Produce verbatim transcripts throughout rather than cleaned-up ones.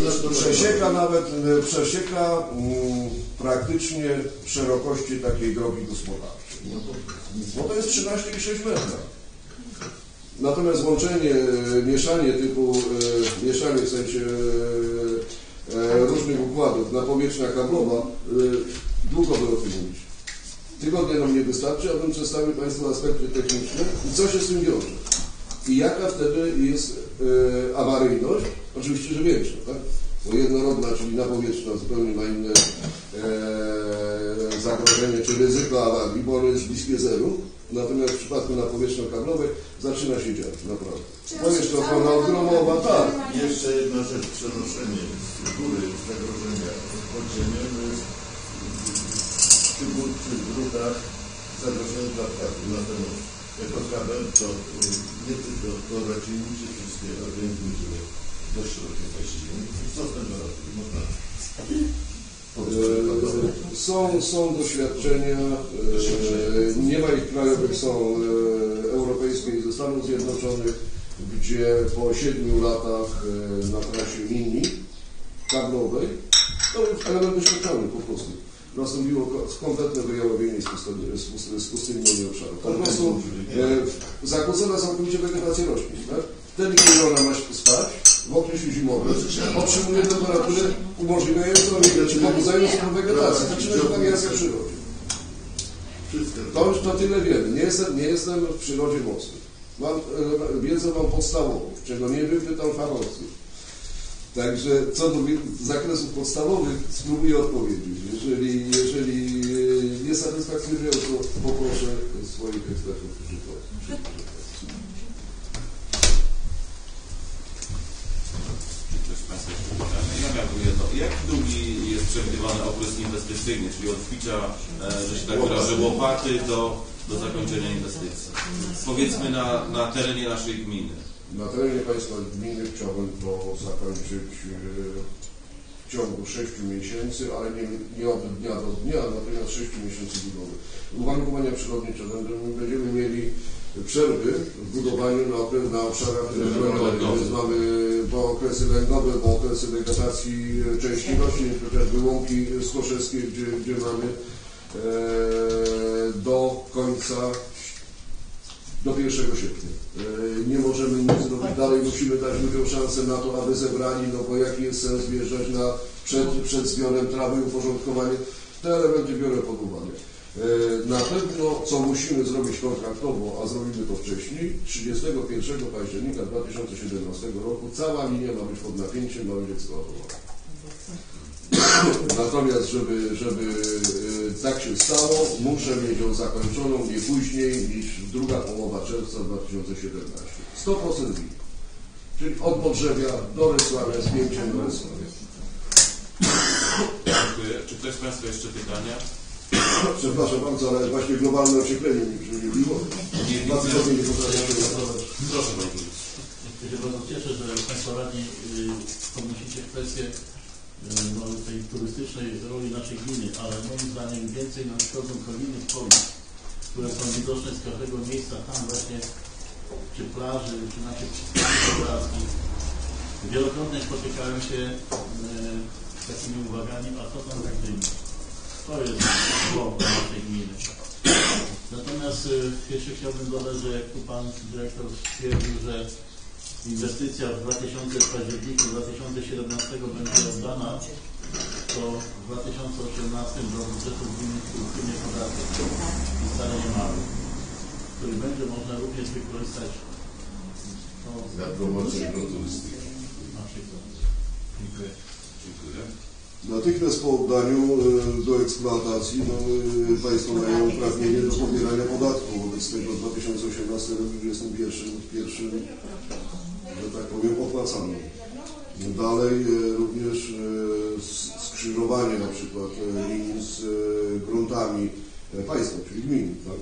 przesieka nawet, przesieka mm, praktycznie szerokości takiej drogi gospodarczej. Bo to jest trzynaście i sześć metra. Natomiast łączenie, mieszanie typu, e, mieszanie w sensie e, różnych układów na powierzchnia kablowa, e, długo by o tym mówić. Tygodnia nam nie wystarczy, abym przedstawił Państwu aspekty techniczne i co się z tym wiąże. I jaka wtedy jest e, awaryjność? Oczywiście, że większa, tak? Bo jednorodna, czyli napowietrzna, zupełnie ma inne e, zagrożenie czy ryzyko awarii, bo ono jest bliskie zeru. Natomiast w przypadku napowietrzno-kablowych zaczyna się dziać, naprawdę. Powierzchnia ochrona odgromowa, tak. Jeszcze jedna rzecz, przenoszenie z góry zagrożenia podziemia jest w tych drutach zagrożenie dla ptaków. Natomiast jako kabel to nie tylko to raczej musi wszystkie organizmy, które dość szerokie październie. Co z tym robić? Można. Są, są doświadczenia, nie ma ich krajowych, są europejskie i ze Stanów Zjednoczonych, gdzie po siedmiu latach na trasie mini kablowej, to już element doświadczalny po prostu, nastąpiło kompletne wyjałowienie z pustynnych obszarów. Po prostu zakłócona całkowicie wegetacja roślin. Tak? Wtedy, kiedy ona ma spać, w okresie zimowym otrzymuje temperaturę umożliwiającą, czy pobudzającą wegetację. Zaczyna się wariacja w przyrodzie. To już to tyle wiem. Nie jestem, nie jestem w przyrodzie mocny. Mam, e, wiedzę mam podstawową, czego nie wiem, pytam fachowców. Także co do zakresów podstawowych spróbuję odpowiedzieć. Jeżeli, jeżeli nie satysfakcjonują, to poproszę swoich ekspertów, którzy to Jak długi jest przewidywany okres inwestycyjny, czyli od wbicia, że się tak wyrażę, łopaty do, do zakończenia inwestycji? Powiedzmy na, na terenie naszej gminy. Na terenie państwa gminy chciałbym to zakończyć w ciągu sześciu miesięcy, ale nie, nie od dnia do dnia, natomiast sześciu miesięcy budowy. Uwarunkowania przyrodnicze będziemy mieli przerwy w budowaniu na, okres, na obszarach lęgowych, więc mamy bo okresy lęgowe, bo okresy wegetacji części roślin, chociażby łąki skoszewskie, gdzie, gdzie mamy e, do końca, do pierwszego sierpnia. E, nie możemy nic zrobić dalej, musimy dać ludziom szansę na to, aby zebrali, no bo jaki jest sens wjeżdżać na, przed, przed zbiorem trawy, uporządkowanie. Te elementy biorę pod uwagę. Na pewno, co musimy zrobić kontraktowo, a zrobimy to wcześniej, trzydziestego pierwszego października dwa tysiące siedemnastego roku cała linia ma być pod napięciem, ma być eksploatowana. Natomiast, żeby, żeby tak się stało, muszę mieć ją zakończoną nie później niż druga połowa czerwca dwa tysiące siedemnastego. sto procent linii. Czyli od Podrzewia do Rysławia, z pięciem do Rysławia. Dziękuję. Czy ktoś z Państwa jeszcze pytania? Przepraszam bardzo, ale właśnie globalne ocieplenie mi przyjęło. Dwa tygodnie nie potrafię się zapracować. Proszę bardzo. Ja się bardzo cieszę, że Państwo radni podnosicie kwestię no, tej turystycznej roli naszej gminy, ale moim zdaniem więcej nam szkodzą kolejne poli, które są widoczne z każdego miejsca, tam właśnie czy plaży, czy naszych przystani. Wielokrotnie spotykałem się z takimi uwagami, a co tam tak dymi? To jest zło naszej gminy. Natomiast jeszcze chciałbym dodać, że jak tu Pan Dyrektor stwierdził, że inwestycja w dwa tysiące październiku dwa tysiące siedemnastego będzie oddana, to w dwa tysiące osiemnastym do budżetu gminy wpłynie podatek i wcale nie mały, który będzie można również wykorzystać na promocję turystyki. Dziękuję. Dziękuję. Natychmiast po oddaniu do eksploatacji no, Państwo mają uprawnienie do pobierania podatku. Wobec tego dwa tysiące osiemnasty rok jest pierwszym, pierwszym, że tak powiem, opłacany. Dalej również skrzyżowanie na przykład linii z gruntami państwa, czyli gmin, tak?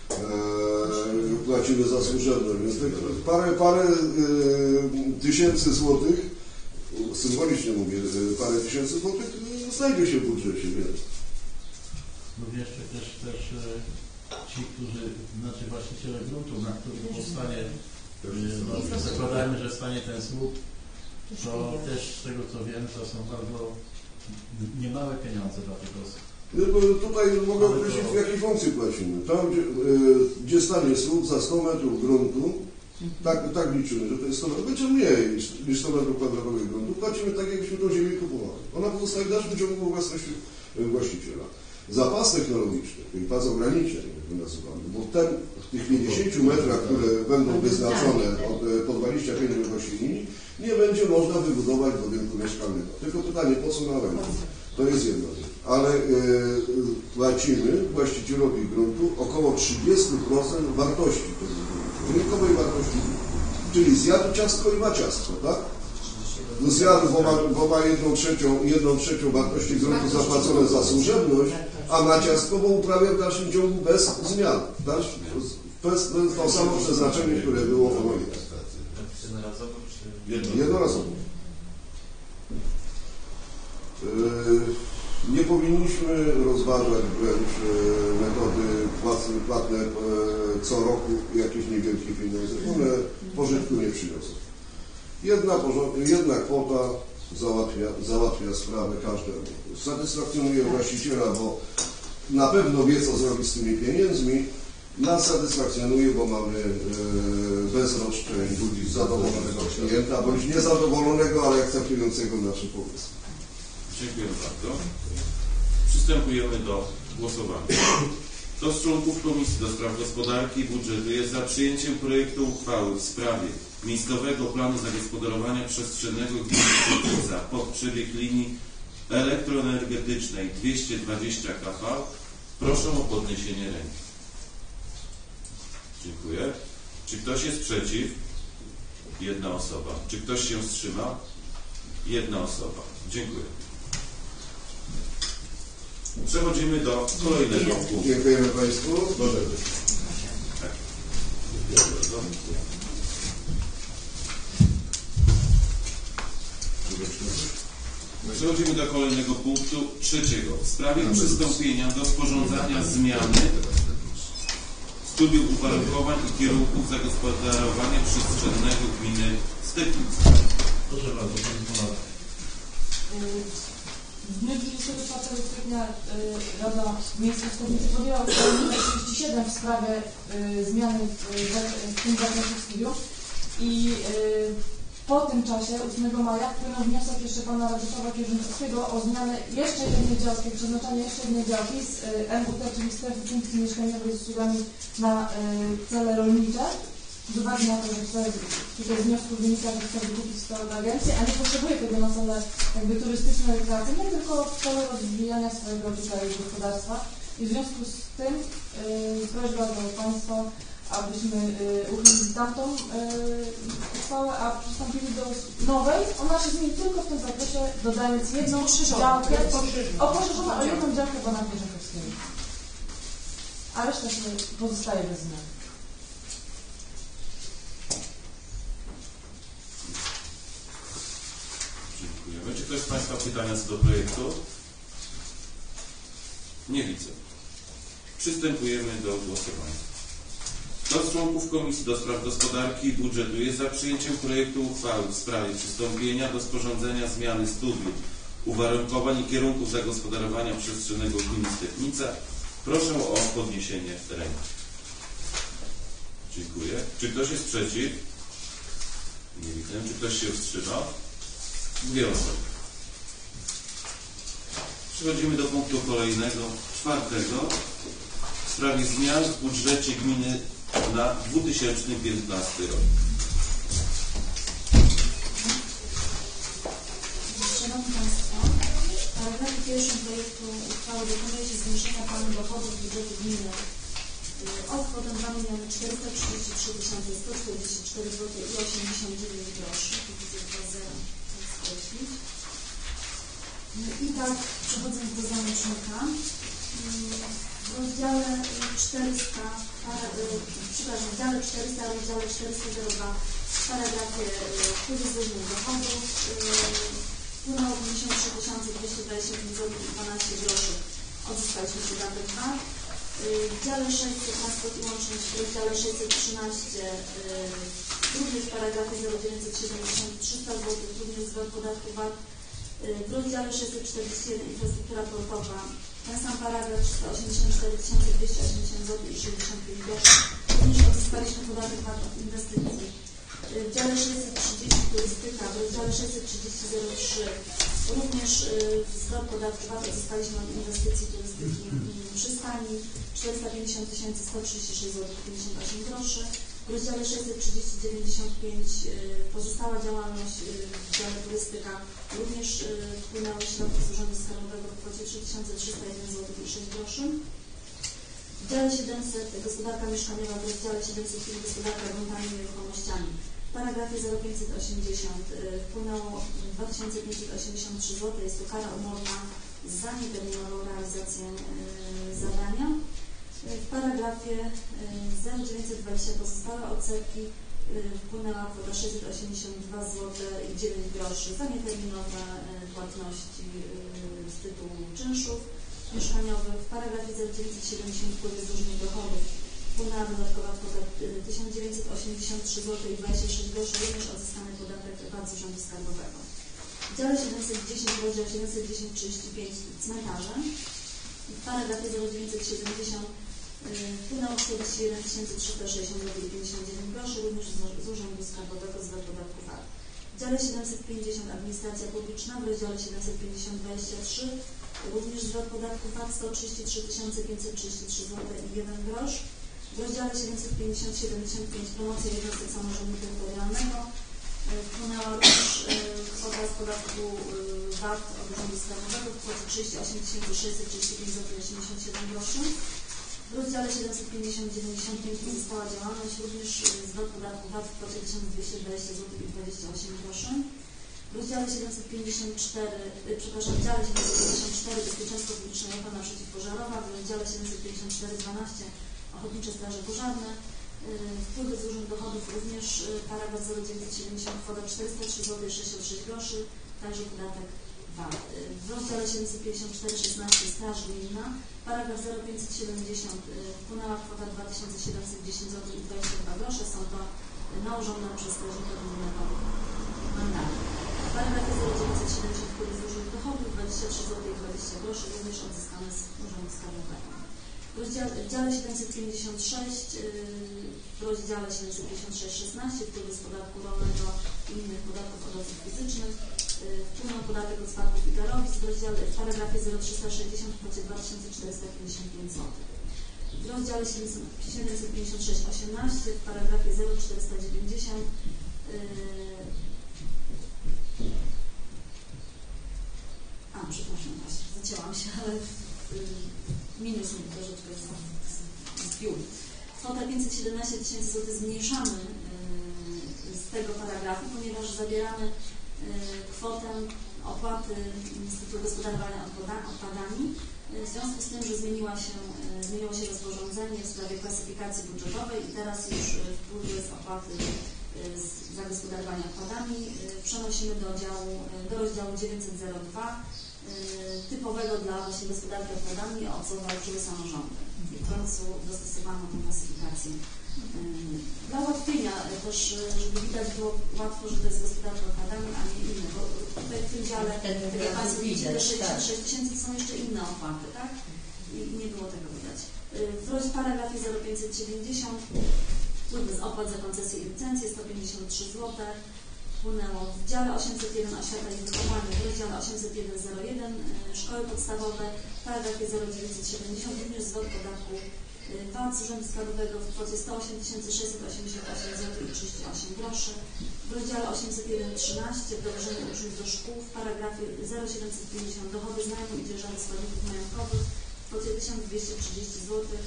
Eee, płacimy za służebne, więc parę, parę e, tysięcy złotych, symbolicznie mówię, parę tysięcy złotych znajdzie się w budżecie, więc. No jeszcze też, też ci, którzy, znaczy właściciele gruntów, na których powstanie, no, zakładajmy, że stanie ten słup, to też z tego co wiem, to są bardzo niemałe pieniądze dla tych osób. No, bo tutaj mogę określić, w jakiej funkcji płacimy. Tam, gdzie, y, gdzie stanie słup za sto metrów gruntu, tak, tak liczymy, że to jest sto metrów, będzie mniej niż, niż sto metrów kwadratowych gruntu. Płacimy tak, jakbyśmy tą ziemię kupowali. Ona pozostaje w dalszym ciągu własności właściciela. Zapas technologiczny, czyli pas ograniczeń, jak my nazywamy, bo ten, w tych pięćdziesięciu metrach, które będą wyznaczone od, po dwadzieścia pięć wielkości linii, nie będzie można wybudować budynku mieszkalnego. Tylko pytanie, po co na będzie? To jest jedno. Ale e, płacimy właścicielowi gruntu około trzydzieści procent wartości tego gruntu, rynkowej wartości. Czyli zjadł ciastko i ma ciastko, tak? No zjadł, bo ma, bo ma jedną, trzecią, jedną trzecią wartości gruntu zapłacone za służebność, a ma ciastko, bo uprawia w dalszym ciągu bez zmian. Tak? To jest to samo przeznaczenie, które było w Omoninie. Jednorazowo czy... Jednorazowo. Nie powinniśmy rozważać wręcz metody płatne, płatne co roku jakieś niewielkie pieniądze. One pożytku nie przyniosą. Jedna, jedna kwota załatwia, załatwia sprawę każdemu. Satysfakcjonuje właściciela, bo na pewno wie, co zrobić z tymi pieniędzmi. Nas satysfakcjonuje, bo mamy bez roszczeń zadowolonego klienta, bądź niezadowolonego, ale akceptującego nasze pomysły. Dziękuję bardzo. Przystępujemy do głosowania. Kto z członków Komisji do Spraw Gospodarki i Budżetu jest za przyjęciem projektu uchwały w sprawie miejscowego planu zagospodarowania przestrzennego gminy Stępica pod przebieg linii elektroenergetycznej dwieście dwadzieścia kV? Proszę o podniesienie ręki. Dziękuję. Czy ktoś jest przeciw? Jedna osoba. Czy ktoś się wstrzyma? Jedna osoba. Dziękuję. Przechodzimy do kolejnego punktu. Dziękujemy Państwu. Tak. Przechodzimy do kolejnego punktu trzeciego. W sprawie przystąpienia do sporządzania zmiany studium uwarunkowań i kierunków zagospodarowania przestrzennego gminy Stępica. Proszę bardzo, Pani Zbunara. W dniu dwudziestego czwartego kwietnia Rada Miejska Stępicy podjęła uchwałę numer trzydzieści siedem w sprawie y, zmiany w, w tym zakresie studium i y, po tym czasie, ósmego maja, wpłynął wniosek jeszcze pana Radosława Kierzynowskiego o zmianę jeszcze jednej działki, przeznaczenie jeszcze jednej działki z y, M U T, czyli strefy funkcji mieszkaniowej z usługami na y, cele rolnicze. Z uwagi na to, że chce, tutaj z wniosku wynika, że chce wykupić to od agencji, a nie potrzebuje tego na cele jakby turystyczne, rekreacyjne, tylko w celu rozwijania swojego tutaj gospodarstwa. I w związku z tym yy, prośba do Państwa, abyśmy yy, uchylili tamtą yy, uchwałę, a przystąpili do nowej. Ona się zmieni tylko w tym zakresie, dodając jedną działkę, poszerzona o jedną działkę w Banach Bieżakowskiego. A reszta się pozostaje bez zmian. Czy ktoś z Państwa pytania co do projektu? Nie widzę. Przystępujemy do głosowania. Kto z członków Komisji do Spraw Gospodarki i Budżetu jest za przyjęciem projektu uchwały w sprawie przystąpienia do sporządzenia zmiany studium uwarunkowań i kierunków zagospodarowania przestrzennego gminy Stępica? Proszę o podniesienie ręki. Dziękuję. Czy ktoś jest przeciw? Nie widzę. Czy ktoś się wstrzymał? Dwie osoby. Przechodzimy do punktu kolejnego, czwartego, w sprawie zmian w budżecie gminy na dwa tysiące piętnasty rok. Szanowni Państwo, w paragrafie pierwszym projektu uchwały dokonuje się zwiększenia planu dochodów budżetu gminy o kwotę dwa miliony czterysta trzydzieści trzy tysiące sto czterdzieści cztery złote i osiemdziesiąt dziewięć groszy. Tu widzę dwa zera, tak skreślić. I tak, przechodząc do załącznika, w rozdziale czterysta, przepraszam, w dziale czterysta, w rozdziale czterysta zero dwa w paragrafie kryzysowym dochodów wpłynęło pięćdziesiąt trzy tysiące dwieście dwadzieścia pięć złotych i dwanaście groszy. Odzyskaliśmy dodatek V A T. W dziale sześćset transport i łączność, w rozdziale sześćset trzynaście Również w paragrafie zero dziewięćset siedemdziesiąt trzysta złotych, również zwrot podatku V A T. W rozdziale sześćset czterdzieści jeden infrastruktura portowa, ten sam paragraf trzysta osiemdziesiąt cztery tysiące dwieście osiemdziesiąt złotych i sześćdziesiąt pięć groszy. Również odzyskaliśmy podatek V A T od inwestycji. W dziale sześćset trzydzieści turystyka, w rozdziale sześćset trzydzieści zero trzy również zwrot podatku V A T odzyskaliśmy od inwestycji turystyki przystani czterysta pięćdziesiąt tysięcy sto trzydzieści sześć złotych pięćdziesiąt osiem groszy. W rozdziale sześćset trzydzieści dziewięćdziesiąt pięć pozostała działalność w dziale turystyka również wpłynęły środki z Urzędu Skarbowego w kwocie trzy tysiące trzysta jeden złotych i sześć groszy. W dziale siedemset gospodarka mieszkaniowa, w rozdziale siedemset pięć gospodarka gruntami i nieruchomościami. W paragrafie zero pięćset osiemdziesiąt wpłynęło dwa tysiące pięćset osiemdziesiąt trzy złote, jest to kara umowna za nieterminową realizację zadania. W paragrafie zero dziewięćset dwadzieścia pozostałe odsetki wpłynęła kwota sześćset osiemdziesiąt dwa złote i dziewięć groszy za nieterminowe płatności z tytułu czynszów mieszkaniowych. W paragrafie zero dziewięćset siedemdziesiąt wpływy z różnych dochodów wpłynęła dodatkowa kwota tysiąc dziewięćset osiemdziesiąt trzy złote i dwadzieścia sześć groszy, również odzyskany podatek V A T z Urzędu Skarbowego. W dziale siedemset dziesięć, rozdział siedemset dziesięć trzydzieści pięć cmentarze. W paragrafie zero dziewięćset siedemdziesiąt wpłynęło czterdzieści jeden tysięcy trzysta sześćdziesiąt złotych i pięćdziesiąt dziewięć groszy, również z Urzędu Skarbowego z podatku V A T. W dziale siedemset pięćdziesiąt administracja publiczna, w rozdziale siedemset pięćdziesiąt dwadzieścia trzy również zwrot podatku V A T sto trzydzieści trzy tysiące pięćset trzydzieści trzy złotych i jeden grosz. W rozdziale siedemset pięćdziesiąt siedemdziesiąt pięć promocja jednostek samorządu terytorialnego wpłynęła również kwota z podatku V A T od Urzędu Skarbowego w kwocie trzydzieści osiem tysięcy sześćset trzydzieści pięć złotych i osiemdziesiąt siedem groszy. W rozdziale siedemset pięćdziesiąt dziewięćdziesiąt pięć pozostała działalność, również zwrot podatku V A T w kwocie tysiąc dwieście dwadzieścia złotych i dwadzieścia osiem groszy. W rozdziale siedemset pięćdziesiąt cztery, przepraszam, w dziale siedemset pięćdziesiąt cztery bezpieczeństwo publiczne i ochrona przeciwpożarowa, w rozdziale siedemset pięćdziesiąt cztery dwanaście ochotnicze straże pożarne. Wpływy z różnych dochodów również paragraf zero dziewięćset siedemdziesiąt kwota czterysta trzy złotych i sześćdziesiąt sześć groszy, także podatek V A T. W rozdziale siedemset pięćdziesiąt cztery szesnaście straż gminna, paragraf zero pięćset siedemdziesiąt wpłynęła kwota dwa tysiące siedemset dziesięć złotych i dwadzieścia dwa grosze, są to nałożone przez strażnika gminnego mandaty. W paragrafie zero dziewięćset siedemdziesiąt wpływy z różnych dochodów dwadzieścia trzy złotych i dwadzieścia groszy, również odzyskane z Urzędu Skarbowego. W rozdziale, w dziale siedemset pięćdziesiąt sześć, w rozdziale siedemset pięćdziesiąt sześć szesnaście wpływy z podatku rolnego i innych podatków od osób fizycznych wpłynął podatek od spadków i darowizn w rozdziale w paragrafie zero trzysta sześćdziesiąt w kwocie dwa tysiące czterysta pięćdziesiąt pięć złotych. W rozdziale siedemset pięćdziesiąt sześć osiemnaście w paragrafie zero czterysta dziewięćdziesiąt a przepraszam, właśnie zacięłam się, ale minus mi troszeczkę zbił. Kwota pięćset siedemnaście tysięcy złotych zmniejszamy z tego paragrafu, ponieważ zabieramy kwotę opłaty z tytułu gospodarowania odpadami. W związku z tym, że zmieniła się, zmieniło się rozporządzenie w sprawie klasyfikacji budżetowej i teraz już wpływy z opłaty z zagospodarowania odpadami przenosimy do, działu, do rozdziału dziewięćset zero dwa typowego dla właśnie gospodarki odpadami, o co walczyły samorządy. I w końcu dostosowano tę klasyfikację. Dla ułatwienia też, żeby widać było łatwo, że to jest gospodarka odpadami, a nie inne, bo tutaj w tym dziale, jak Państwo widzicie, te sześćdziesiąt sześć tysięcy są jeszcze inne opłaty, tak? I nie było tego widać. W paragrafie zero pięćset siedemdziesiąt wpływy z opłat za koncesje i licencje sto pięćdziesiąt trzy złote wpłynęło. W dziale osiemset jeden oświata i wychowanie, w rozdziale osiemset jeden zero jeden szkoły podstawowe, w paragrafie zero dziewięćset siedemdziesiąt również zwrot podatku V A T z Urzędu Skarbowego w kwocie sto osiem tysięcy sześćset osiemdziesiąt osiem złotych i trzydzieści osiem groszy. W rozdziale osiemset jeden trzynaście wdrożenie uczniów do szkół, w paragrafie zero siedemset pięćdziesiąt dochody z najmu i dzierżawy składników majątkowych w kwocie tysiąc dwieście trzydzieści złotych.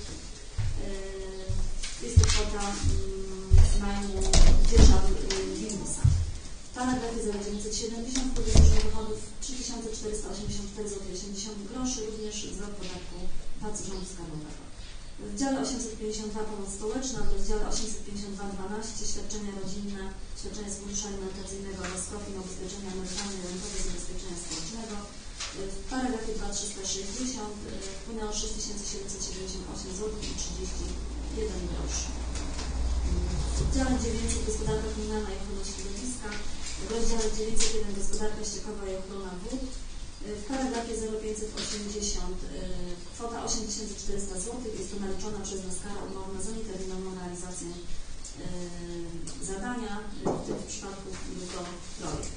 Jest to kwota z najmu dzierżawy Winusa. W paragrafie zero dziewięćset siedemdziesiąt wpływy z różnych dochodów trzy tysiące czterysta osiemdziesiąt cztery złotych i osiemdziesiąt groszy, również zwrot podatku V A T z Urzędu Skarbowego. W dziale osiemset pięćdziesiąt dwa pomoc społeczna, w rozdziale osiemset pięćdziesiąt dwa dwanaście świadczenia rodzinne, świadczenia z funduszu alimentacyjnego oraz profil ubezpieczenia emerytalne i rentowe z ubezpieczenia społecznego. W paragrafie dwa tysiące trzysta sześćdziesiąt wpłynęło sześć tysięcy siedemset siedemdziesiąt osiem złotych i trzydzieści jeden groszy. W W dziale dziewięćset Gospodarka komunalna i ochrona środowiska, w rozdziale dziewięćset jeden Gospodarka ściekowa i ochrona wód, w paragrafie zero pięćset osiemdziesiąt kwota osiem tysięcy czterysta złotych jest to naliczona przez nas kara umowna za nieterminową realizację yy, zadania, w tym przypadku był to projekt.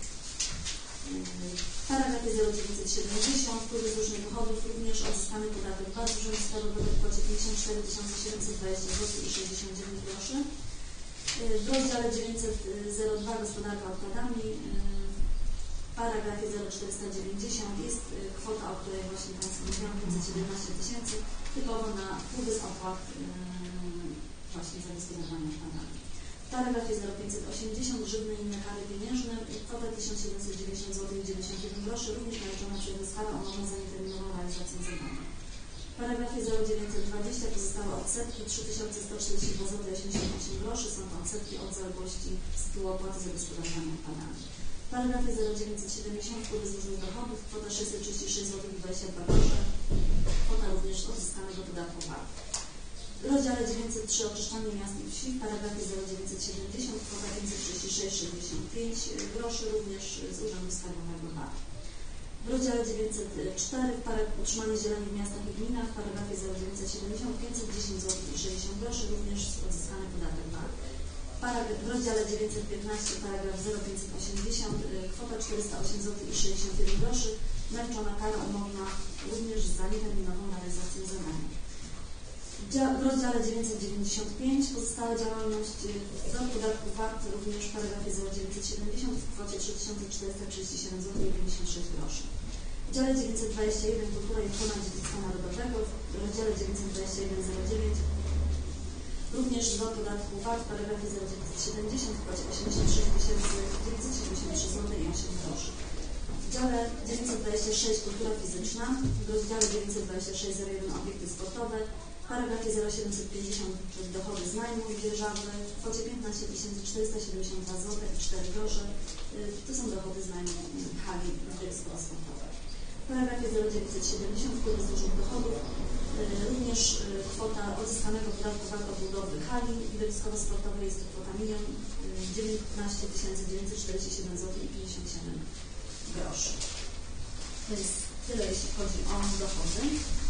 W paragrafie zero dziewięćset siedemdziesiąt wpływy z różnych dochodów również odzyskany podatek V A T z urzędu skarbowego w kwocie pięćdziesiąt cztery tysiące siedemset dwadzieścia złotych i sześćdziesiąt dziewięć groszy. W rozdziale dziewięćset dwa Gospodarka odpadami w paragrafie zero czterysta dziewięćdziesiąt jest kwota, o której właśnie Państwu mówiłam, pięćset siedemnaście tysięcy, typowo na wpływy z opłat właśnie za gospodarowanie odpadami. W paragrafie zero pięćset osiemdziesiąt grzywny i inne kary pieniężne, kwota tysiąc siedemset dziewięćdziesiąt złotych i dziewięćdziesiąt jeden groszy, również naliczona przez nas kara umowna za nieterminową realizację zadania. W paragrafie zero dziewięćset dwadzieścia pozostałe odsetki trzy tysiące sto czterdzieści dwa złote i osiemdziesiąt osiem groszy, są to odsetki od zaległości z tytułu opłaty za gospodarowanie odpadami. W paragrafie zero dziewięćset siedemdziesiąt wpływy z różnych dochodów, kwota sześćset trzydzieści sześć złotych i dwadzieścia dwa grosze, kwota również odzyskanego podatku V A T. W rozdziale dziewięćset trzy Oczyszczanie miast i wsi, w paragrafie zero dziewięćset siedemdziesiąt kwota pięćset trzydzieści sześć złotych sześćdziesiąt pięć groszy, również z Urzędu Skarbowego V A T. W rozdziale dziewięćset cztery utrzymanie zieleni w miastach i gminach, w paragrafie zero dziewięćset siedemdziesiąt pięćset dziesięć złotych i sześćdziesiąt groszy, również odzyskany podatek V A T. W rozdziale dziewięćset piętnaście paragraf zero pięćset osiemdziesiąt kwota czterysta osiem złotych i sześćdziesiąt jeden groszy, naliczona kara umowna również za nieterminową realizację zadania. W rozdziale dziewięćset dziewięćdziesiąt pięć pozostała działalność za podatku V A T również w paragrafie zero dziewięćset siedemdziesiąt w kwocie trzy tysiące czterysta trzydzieści siedem złotych i pięćdziesiąt sześć groszy. W dziale dziewięćset dwadzieścia jeden Kultura i ochrona dziedzictwa narodowego, w rozdziale dziewięćset dwadzieścia jeden zero dziewięć również do podatku V A T w paragrafie zero dziewięćset siedemdziesiąt w kwocie osiemdziesiąt sześć tysięcy dziewięćset siedemdziesiąt trzy złotych i osiem groszy. W dziale dziewięćset dwadzieścia sześć Kultura fizyczna, w rozdziale dziewięćset dwadzieścia sześć zero jeden Obiekty sportowe, w paragrafie zero siedemset pięćdziesiąt dochody z najmu i dzierżawy w kwocie piętnaście tysięcy czterysta siedemdziesiąt dwa złotych i cztery grosze. To są dochody z najmu hali sportowej. W paragrafie zero dziewięćset siedemdziesiąt wpływy z różnych dochodów, również kwota odzyskanego podatku V A T od budowy hali widowiskowo-sportowej jest to kwota milion dziewiętnaście tysięcy dziewięćset czterdzieści siedem złotych i pięćdziesiąt siedem groszy. To jest tyle, jeśli chodzi o dochody.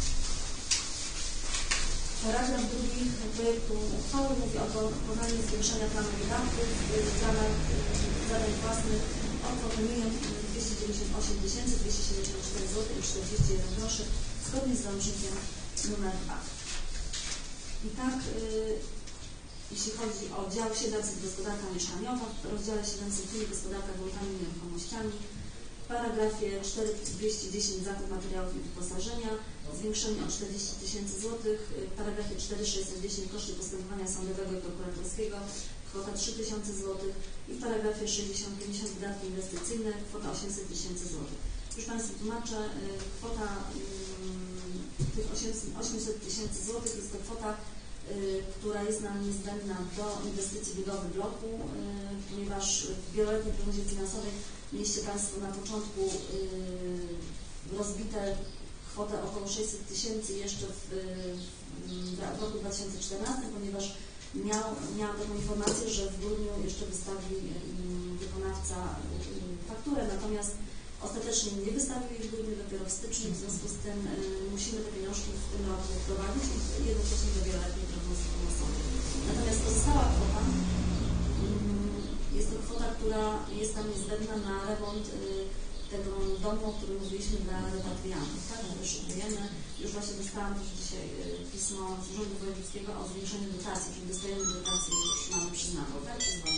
Paragraf drugi projektu uchwały mówi o dokonaniu zwiększenia planu wydatków w ramach zadań własnych o kwotę milion dwieście dziewięćdziesiąt osiem tysięcy dwieście siedemdziesiąt cztery złotych i czterdzieści jeden groszy zgodnie z załącznikiem numer dwa. I tak, yy, jeśli chodzi o dział siedemset Gospodarka mieszkaniowa, w rozdziale siedemset jeden Gospodarka gruntami i nieruchomościami, w paragrafie cztery tysiące dwieście dziesięć Zakup materiałów i wyposażenia, zwiększenie o czterdzieści tysięcy złotych, w paragrafie cztery tysiące sześćset dziesięć koszty postępowania sądowego i prokuratorskiego, kwota trzy tysiące złotych i w paragrafie sześćdziesiąt pięćdziesiąt wydatki inwestycyjne, kwota osiemset tysięcy złotych. Już Państwu tłumaczę, kwota tych osiemset tysięcy złotych jest to kwota, która jest nam niezbędna do inwestycji budowy bloku, ponieważ w wieloletniej prognozie finansowej mieliście Państwo na początku rozbite kwotę około sześćset tysięcy jeszcze w, w roku dwa tysiące czternastym, ponieważ miał, miałam taką informację, że w grudniu jeszcze wystawi wykonawca fakturę, natomiast ostatecznie nie wystawił jej w grudniu, dopiero w styczniu, w związku z tym musimy te pieniążki w tym roku wprowadzić i jednocześnie do wieloletniej prognozy finansowej. Natomiast pozostała kwota jest to kwota, która jest nam niezbędna na remont tego domu, o którym mówiliśmy dla repatriantów, tak? Wyszukujemy. Już właśnie dostałam też dzisiaj pismo z Urzędu Wojewódzkiego o zwiększeniu dotacji, czyli dostajemy dotację, już mamy przyznaną, tak?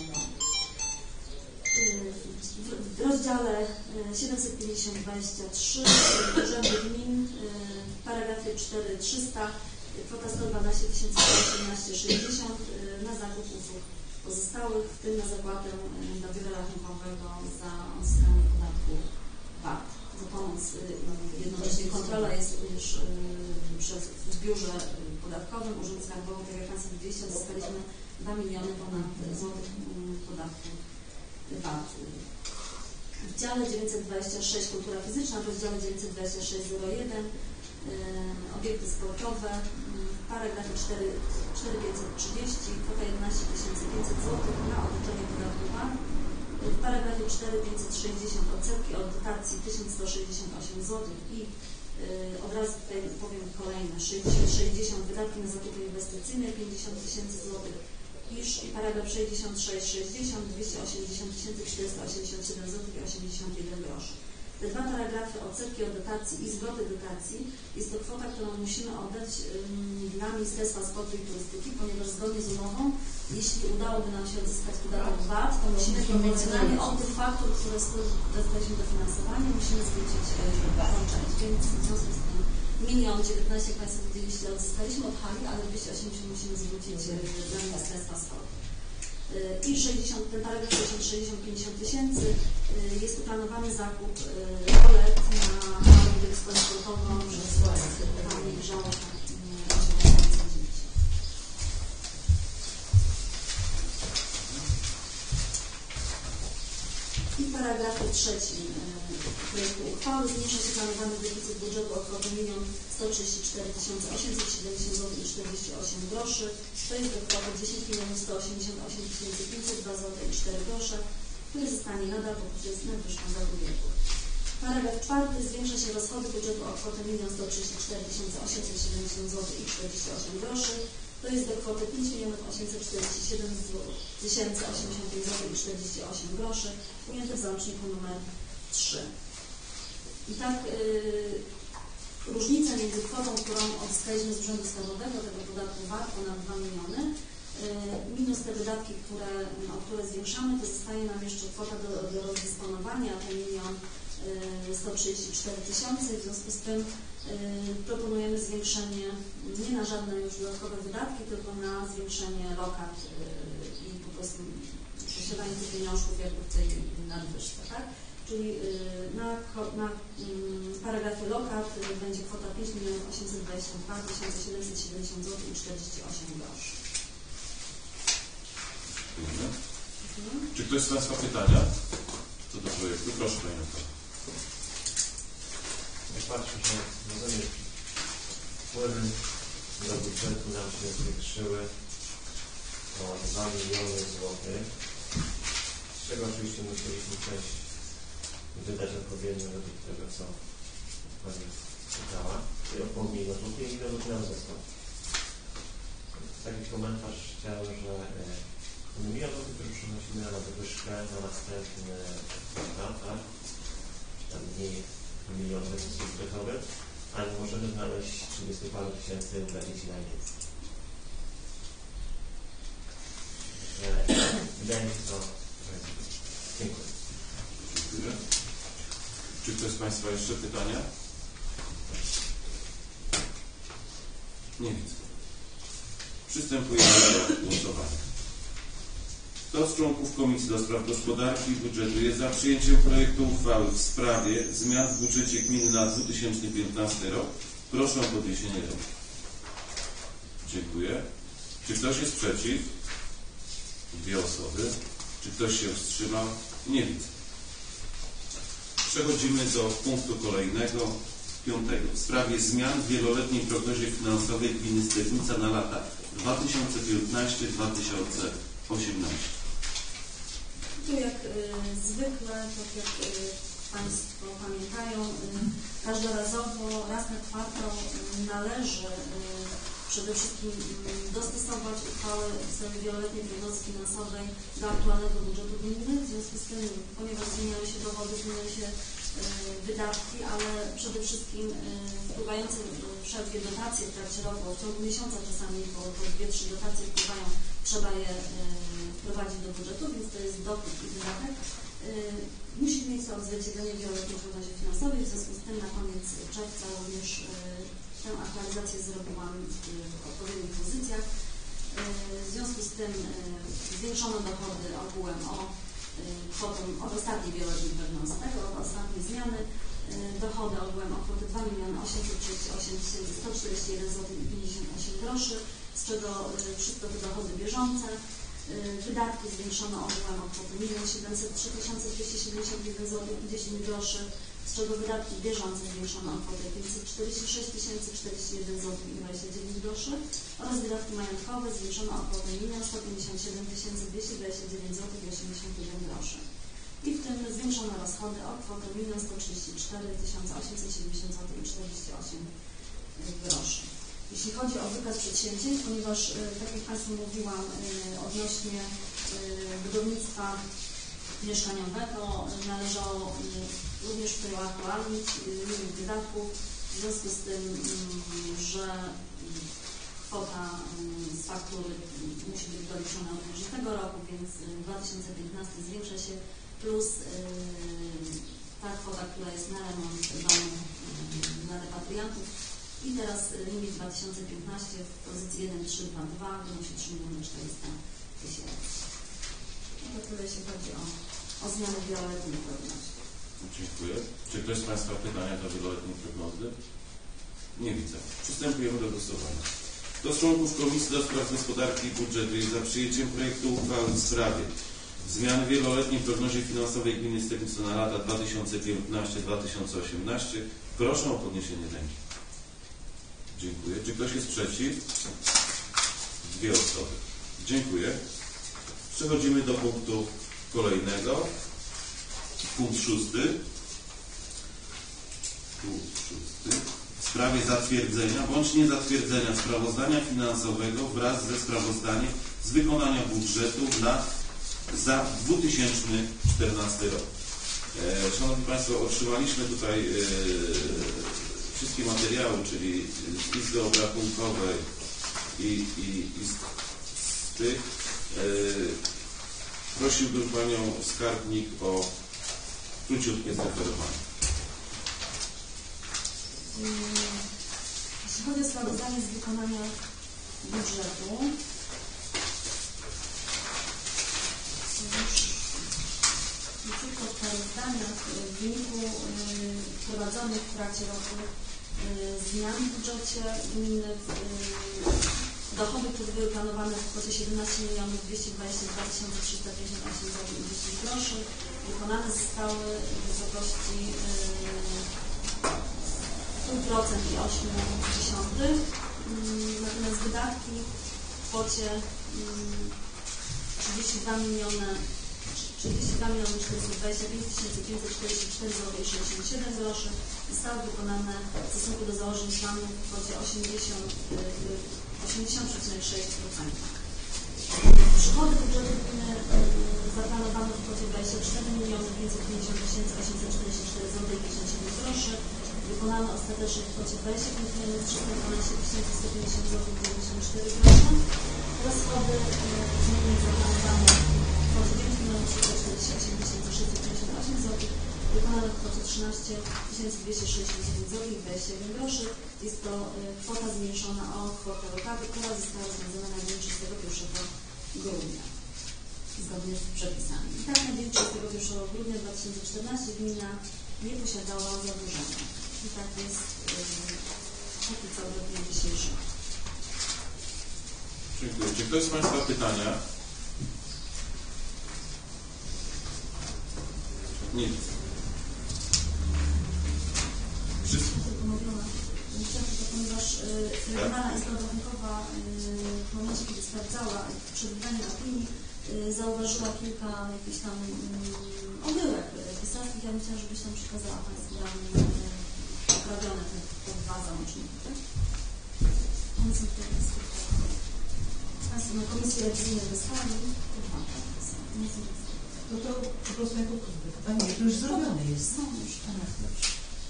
W rozdziale siedemset pięćdziesiąt dwadzieścia trzy Urzędy Gmin, w paragrafie cztery tysiące trzysta kwota sto dwanaście tysięcy osiemnaście sześćdziesiąt na zakup usług pozostałych, w tym na zapłatę do biura rachunkowego za odzyskanie podatku V A T. Za pomoc jednocześnie kontrola jest również przez w biurze podatkowym, Urząd Skarbowy, tak jak Państwo widzieliście, odzyskaliśmy dwa miliony ponad złotych podatku V A T. W dziale dziewięćset dwadzieścia sześć Kultura fizyczna, w rozdziale dziewięćset dwadzieścia sześć zero jeden obiekty sportowe. W paragrafie cztery tysiące pięćset trzydzieści kwota jedenaście tysięcy pięćset złotych na odliczenie podatku V A T. W paragrafie cztery tysiące pięćset sześćdziesiąt odsetki od dotacji tysiąc sto sześćdziesiąt osiem złotych i yy, od razu tutaj powiem kolejne sześćdziesiąt, sześćdziesiąt wydatki na zakupy inwestycyjne pięćdziesiąt tysięcy złotych i paragraf sześćdziesiąt sześć sześćdziesiąt dwieście osiemdziesiąt tysięcy czterysta osiemdziesiąt siedem złotych i osiemdziesiąt jeden groszy. Te dwa paragrafy odsetki od dotacji i zwroty dotacji jest to kwota, którą musimy oddać um, dla Ministerstwa Sportu i Turystyki, ponieważ zgodnie z umową, jeśli udałoby nam się odzyskać podatek V A T, to musimy proporcjonalnie od tych faktur, które dostaliśmy dofinansowanie, musimy zwrócić tą część. Więc w związku z tym milion dziewiętnaście, jak Państwo widzieliście, odzyskaliśmy od hali, ale dwieście osiemdziesiąt musimy zwrócić dla Ministerstwa Sportu. I sześćdziesiąt, ten paragraf sześćdziesiąt, sześćdziesiąt, pięćdziesiąt tysięcy jest uplanowany zakup rolet na małą dyskusję sportową przez Pani Grzałoka. I w paragrafie trzecim projektu uchwały zmniejsza się planowany deficyt budżetu o kwotę jeden milion sto trzydzieści cztery tysiące osiemset siedemdziesiąt złotych i czterdzieści osiem groszy. To jest do kwoty dziesięć milionów sto osiemdziesiąt osiem tysięcy pięćset dwa złotych i cztery grosze, który zostanie nadal poprzez nadwyżkę zakupienia. Paragraf czwarty. Zwiększa się rozchody budżetu o kwotę jeden milion sto trzydzieści cztery tysiące osiemset siedemdziesiąt złotych i czterdzieści osiem groszy. To jest do kwoty pięć milionów osiemset czterdzieści siedem tysięcy osiemdziesiąt pięć złotych i czterdzieści osiem groszy, ujęte w załączniku numer trzy. I tak yy, różnica między kwotą, którą odzyskaliśmy z Urzędu Skarbowego, tego podatku V A T, ponad dwa miliony, yy, minus te wydatki, które, o które zwiększamy, to zostaje nam jeszcze kwota do, do rozdysponowania, ten milion sto trzydzieści cztery tysiące. W związku z tym yy, proponujemy zwiększenie nie na żadne już dodatkowe wydatki, tylko na zwiększenie lokat yy, i po prostu posiadanie tych pieniążków jakby w tej nadwyżce, tak? Czyli yy, na, na yy, paragrafie lokat yy, będzie kwota pięć milionów osiemset dwadzieścia dwa tysiące siedemset siedemdziesiąt złotych i czterdzieści osiem groszy. Mhm. Czy ktoś z Państwa pytania co do projektu? Proszę Panie Doktorze. Jak patrzę, że rozumiem, wpływy do budżetu nam się zwiększyły o dwa miliony złotych, z czego oczywiście musieliśmy część wydać odpowiednio według tego, co Pani czytała, i około miliona złotych i milion nam został. Taki komentarz chciałem, że milion złotych, który przenosimy na nadwyżkę na następny kwartał, tak? Tam mniej milion deficyt budżetowy, ale możemy znaleźć trzydzieści parę tysięcy dla dzieci najmniejszych. Wydaje mi się to. Dziękuję. Dziękuję. Czy ktoś z Państwa jeszcze pytania? Nie widzę. Przystępujemy do głosowania. Kto z członków Komisji do Spraw Gospodarki i Budżetu jest za przyjęciem projektu uchwały w sprawie zmian w budżecie gminy na dwa tysiące piętnasty rok? Proszę o podniesienie ręki. Dziękuję. Czy ktoś jest przeciw? Dwie osoby. Czy ktoś się wstrzymał? Nie widzę. Przechodzimy do punktu kolejnego, piątego. W sprawie zmian w wieloletniej prognozie finansowej gminy Stepnica na lata dwa tysiące piętnasty do dwa tysiące osiemnastego. Tu jak y, zwykle, tak jak y, Państwo pamiętają, y, każdorazowo, raz na kwartał y, należy y, przede wszystkim y, dostosować uchwałę w sprawie wieloletniej prognozy finansowej do aktualnego budżetu gminy. W związku z tym, ponieważ zmieniają się dochody, zmieniają się y, wydatki, ale przede wszystkim y, wpływające wszelkie dotacje w trakcie roku, w ciągu miesiąca czasami, bo, bo dwie, trzy dotacje wpływają, trzeba je y, wprowadzić do budżetu, więc to jest dochód i wydatek. Yy, musi mieć to odzwierciedlenie w wieloletniej prognozie finansowej, w związku z tym na koniec czerwca również yy, tę aktualizację zrobiłam w, w odpowiednich pozycjach. Yy, w związku z tym yy, zwiększono dochody ogółem o yy, kwotę od ostatniej wieloletniej prognozy, tak, od ostatniej zmiany. Yy, dochody ogółem o kwotę dwa miliony osiemset trzydzieści osiem tysięcy sto czterdzieści jeden złotych i pięćdziesiąt osiem groszy, z czego yy, wszystko to dochody bieżące. Wydatki zwiększono ogółem o kwotę jeden milion siedemset trzy tysiące dwieście siedemdziesiąt jeden złotych i dziesięć groszy, z czego wydatki bieżące zwiększono o kwotę pięćset czterdzieści sześć tysięcy czterdzieści jeden złotych i dwadzieścia dziewięć groszy oraz wydatki majątkowe zwiększono o kwotę jeden sto pięćdziesiąt siedem tysięcy dwieście dwadzieścia dziewięć złotych i osiemdziesiąt jeden groszy. I w tym zwiększono rozchody o kwotę jeden sto trzydzieści cztery tysiące osiemset siedemdziesiąt złotych i czterdzieści osiem groszy. Jeśli chodzi o wykaz przedsięwzięć, ponieważ, tak jak Państwu mówiłam, odnośnie budownictwa mieszkaniowego należało również tutaj uaktualnić limit wydatków, w związku z tym, że kwota z faktury musi być doliczona również z tego roku, więc dwa tysiące piętnasty zwiększa się plus ta kwota, która jest na remont domu dla repatriantów. I teraz limit dwa tysiące piętnasty w pozycji jeden tysiąc trzysta dwadzieścia dwa wynosi trzy miliony czterysta tysięcy. To tyle, jeśli chodzi o, o zmiany wieloletniej prognozy. Dziękuję. Czy ktoś z Państwa pytania do wieloletniej prognozy? Nie widzę. Przystępujemy do głosowania. Kto z członków Komisji do Spraw Gospodarki i Budżetu jest za przyjęciem projektu uchwały w sprawie zmiany wieloletniej prognozie finansowej gminy Stępice na lata dwa tysiące piętnasty do dwa tysiące osiemnastego? Proszę o podniesienie ręki. Dziękuję. Czy ktoś jest przeciw? Dwie osoby. Dziękuję. Przechodzimy do punktu kolejnego. Punkt szósty. Punkt szósty. W sprawie zatwierdzenia bądź niezatwierdzenia sprawozdania finansowego wraz ze sprawozdaniem z wykonania budżetu na, za dwa tysiące czternasty rok. E, Szanowni Państwo, otrzymaliśmy tutaj e, wszystkie materiały, czyli z izby obrachunkowej i, i, i z, z tych. E, prosiłbym Panią Skarbnik o króciutkie zreferowanie. Jeśli chodzi o sprawozdanie z wykonania budżetu, tylko w sprawozdaniach w wyniku wprowadzonych w trakcie roku zmian w budżecie gminy, dochody, które były planowane w kwocie siedemnaście milionów dwieście dwadzieścia dwa tysiące trzysta pięćdziesiąt osiem złotych i dziesięć groszy wykonane zostały w wysokości pół procent i osiem dziesiątych. Natomiast wydatki w kwocie trzydzieści dwa miliony czterysta dwadzieścia pięć tysięcy pięćset czterdzieści cztery złotych i sześćdziesiąt siedem groszy zostały wykonane w stosunku do założeń planu w kwocie osiemdziesiąt przecinek sześć procent. Przychody budżetu gminy zaplanowano w kwocie dwadzieścia cztery miliony pięćset pięćdziesiąt tysięcy osiemset czterdzieści cztery złotych i pięćdziesiąt siedem groszy. Wykonano ostatecznie w kwocie dwadzieścia pięć milionów trzysta dwanaście tysięcy sto pięćdziesiąt złotych i dziewięćdziesiąt cztery groszy. Rozchody gminy zaplanowano w kwocie pięć milionów trzysta czterdzieści osiem tysięcy sześćset pięćdziesiąt osiem złotych. Wykonano w kwocie trzynaście tysięcy dwieście sześćdziesiąt dziewięć złotych i dwadzieścia jeden groszy. Jest to kwota zmniejszona o kwotę lokaty, która została rozwiązana na dzień trzydziestego pierwszego grudnia zgodnie z przepisami. I tak na dzień trzydziestego pierwszego grudnia dwa tysiące czternastego gmina nie posiadała zadłużenia. I tak jest póki co do dnia dzisiejszego. Dziękuję. Czy ktoś z Państwa pytania? Nie widzę. Wszyscy? Tylko mówiona, to ponieważ Regionalna Izba Obrachunkowa w momencie, kiedy sprawdzała przebywanie opinii, zauważyła kilka jakichś tam omyłek pisarskich. Ja myślałam, żebyś tam przekazała Państwu radnym poprawione te, te dwa załączniki, tak? One są tutaj Państwo na komisji rewizyjnej wysłali. To to po prostu jako pytanie, to już zrobione jest. Są już, tak, dobrze.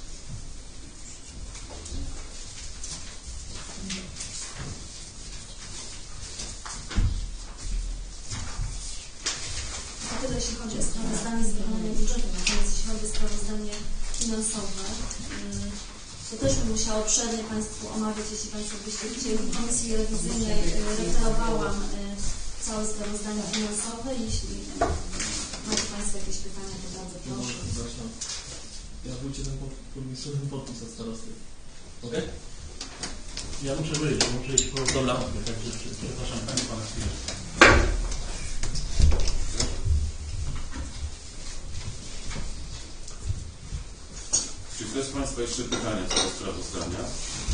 To tyle, jeśli chodzi o sprawozdanie z wykonania budżetu. Natomiast jeśli chodzi o sprawozdanie finansowe, to też bym musiała obszernie Państwu omawiać, jeśli Państwo byście chcieli. W komisji rewizyjnej referowałam całe sprawozdanie finansowe. Jeśli macie Państwo jakieś pytania, to bardzo proszę. Przepraszam. Ja wrócę ten podpisowym podpis od starosty. Okej? Ja muszę wyjść, muszę iść po Dobra. Także przepraszam Państwa na chwilę. Państwa jeszcze pytania co do sprawozdania?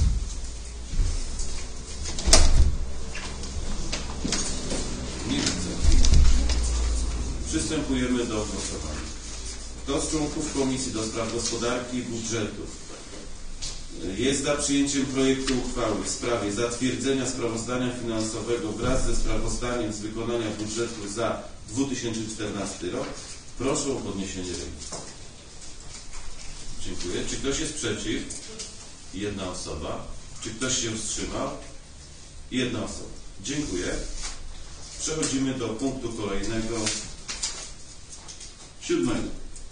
Nie widzę. Przystępujemy do głosowania. Kto z członków Komisji do Spraw Gospodarki i Budżetu jest za przyjęciem projektu uchwały w sprawie zatwierdzenia sprawozdania finansowego wraz ze sprawozdaniem z wykonania budżetu za dwa tysiące czternasty rok? Proszę o podniesienie ręki. Dziękuję. Czy ktoś jest przeciw? Jedna osoba. Czy ktoś się wstrzymał? Jedna osoba. Dziękuję. Przechodzimy do punktu kolejnego, siódmego.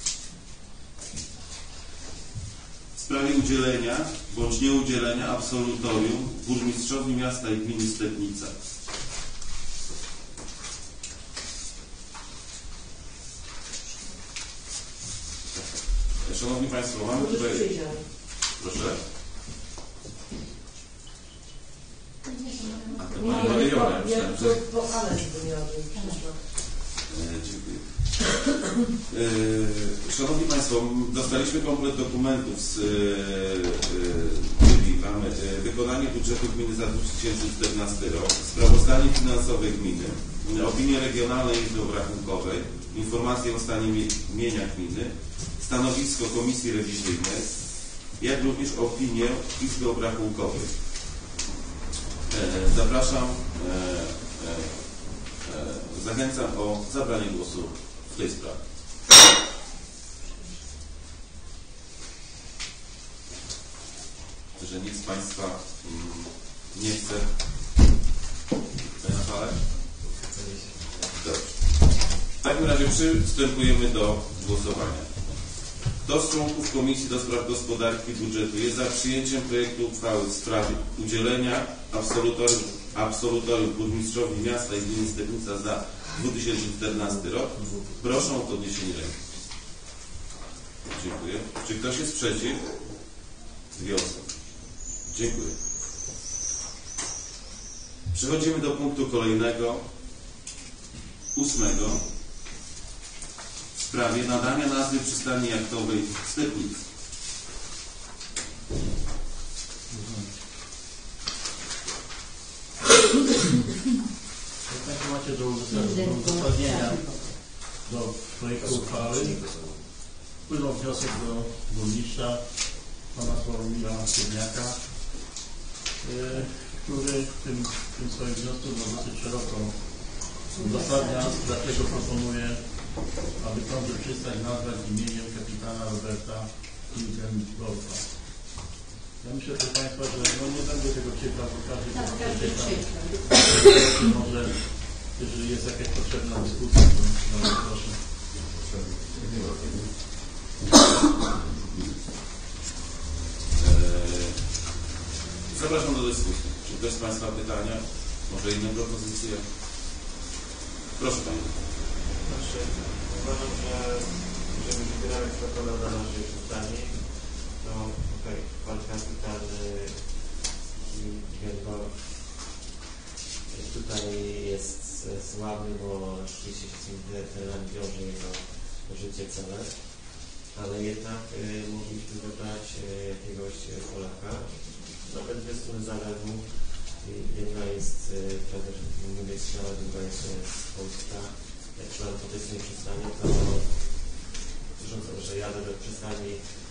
W sprawie udzielenia bądź nieudzielenia absolutorium burmistrzowi miasta i gminy Stepnica. Szanowni Państwo, mamy tutaj... Proszę. A to Pani Mariona, myślałem, że... Dziękuję. Szanowni Państwo, dostaliśmy komplet dokumentów z czyli mamy wykonanie budżetu gminy za dwa tysiące czternasty rok, sprawozdanie finansowe gminy, opinię regionalnej Izby Obrachunkowej, informacje o stanie mienia gminy, stanowisko Komisji Rewizyjnej, jak również opinię Izby Obrachunkowej. Zapraszam, zachęcam o zabranie głosu w tej sprawie. Że nikt z Państwa nie chce na falę? Dobrze. W takim razie przystępujemy do głosowania. Kto z członków Komisji do Spraw Gospodarki i Budżetu jest za przyjęciem projektu uchwały w sprawie udzielenia absolutorium, absolutorium burmistrzowi miasta i gminy Stepnica za dwa tysiące czternasty rok? Proszę o podniesienie ręki. Dziękuję. Czy ktoś jest przeciw? Dwie osoby. Dziękuję. Przechodzimy do punktu kolejnego, ósmego. W sprawie nadania nazwy przystani jachtowej Stepnica. Jak Państwo macie do uzasadnienia do projektu uchwały, wpłynął wniosek do burmistrza pana Sławomira Siedniaka, yy, który w tym, w tym swoim wniosku no, dosyć szeroko uzasadnia, dlaczego proponuje, aby tąże przystań nazwać imieniem kapitana Roberta Hilgendorfa. Ja myślę, proszę Państwa, że no nie będę tego czytał, bo każdy tak, każdy czyta. Może, jeżeli jest jakaś potrzebna dyskusja, to bardzo proszę. Zapraszam do dyskusji. Czy ktoś z Państwa pytania? Może inne propozycje? Proszę Panie. Znaczy, uważam, że jeżeli wybieramy protokół na naszej przystani, to okej, okay, pan kapitan Hilgendorf tutaj jest słaby, bo rzeczywiście się z tym terenami wiąże jego życie całe, ale jednak y, mogliśmy wybrać y, jakiegoś Polaka, nawet bez strony zalewu. Jedna jest trener niemiecka, druga jest z Polska. Jak szłem po tej stronie przystani, to słysząc, że jadę do przystani